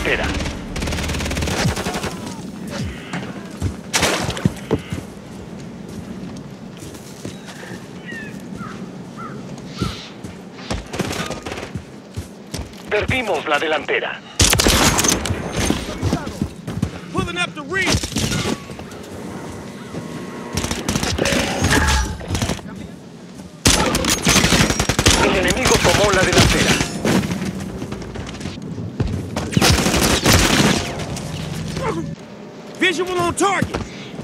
delantera. Perdimos la delantera. Pulling up the rear. El enemigo tomó la delantera. Visual on target.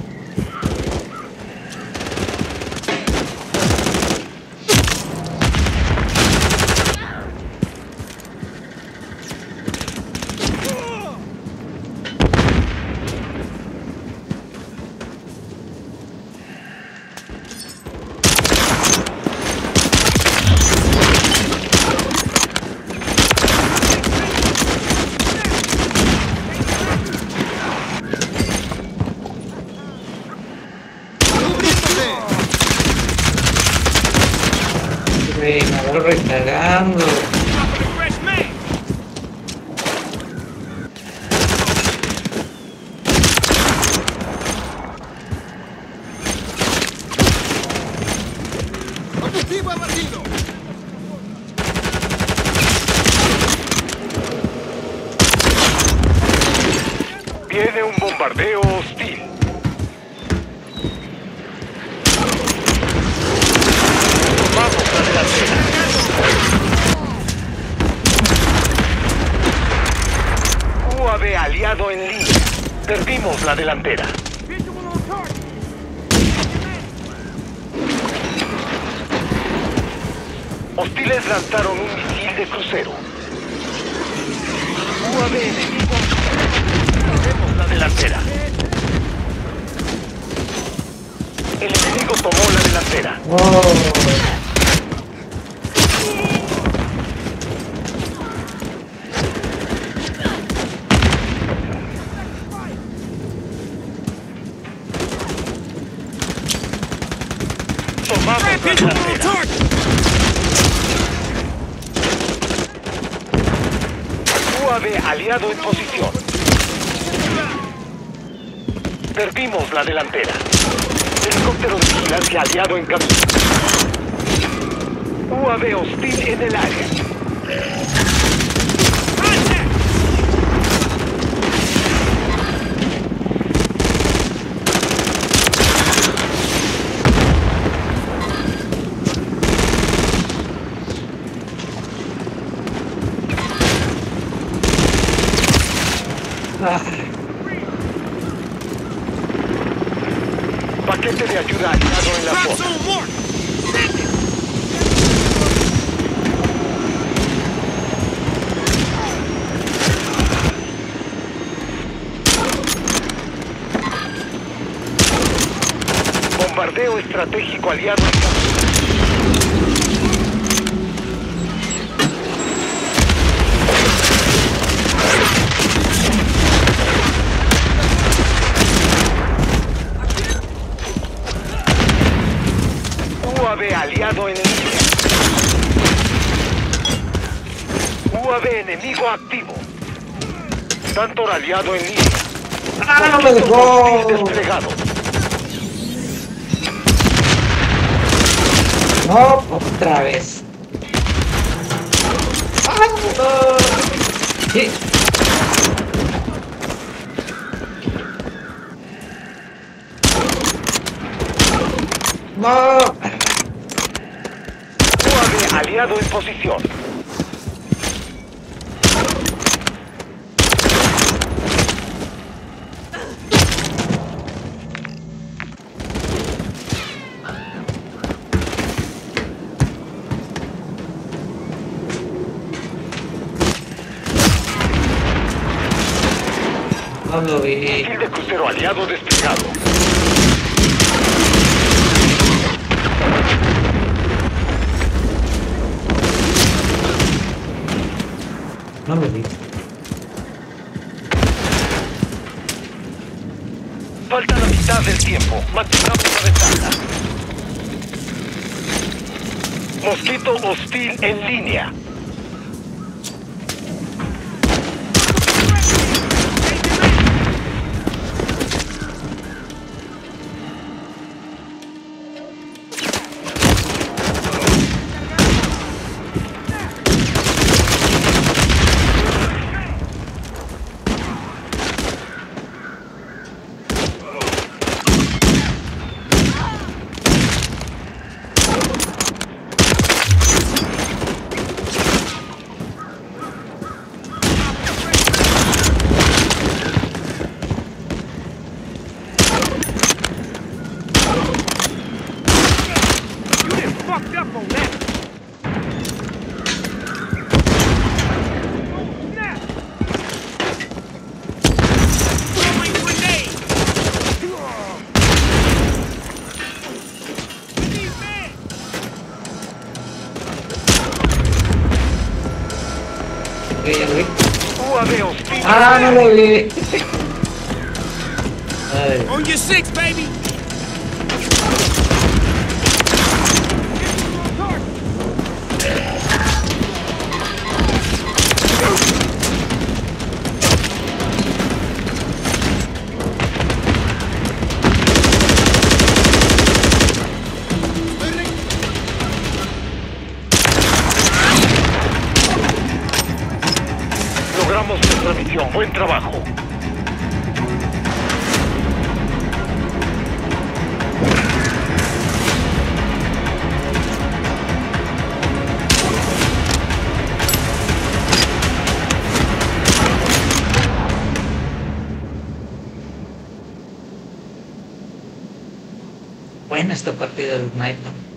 Me agarro recargando. Fresh man. Objetivo abatido. Viene un bombardeo hostil. Tomamos la delantera. UAV aliado en línea. Perdimos la delantera. Visual on target. Hostiles lanzaron un misil de crucero. UAV enemigo. Perdemos la delantera. El enemigo tomó la delantera. Oh. Tomamos la Visual on delantera. target. UAV aliado en posición. Perdimos la delantera. Helicóptero de vigilancia aliado en camino. UAV hostil en el área. Contact. Ah, Paquete de ayuda aliado en la Drop zona. zone mark. Send it. Bombardeo estratégico aliado en camino. UAV aliado en línea. UAV enemigo activo. Tanto aliado en línea. ¡Ah, no me Hostil dejó! desplegado. No, otra vez. ¡Ah, no! Sí. No. UAV aliado en posición. No lo vi. Misil de crucero aliado desplegado. No lo vi. Falta la mitad del tiempo. Mantengamos la ventaja. Mosquito hostil en línea. ya lo vi. UAV hostil. Ah, no lo vi. Ay, On your six, baby. Logramos nuestra misión. Buen trabajo. buena esta partida del Sniper.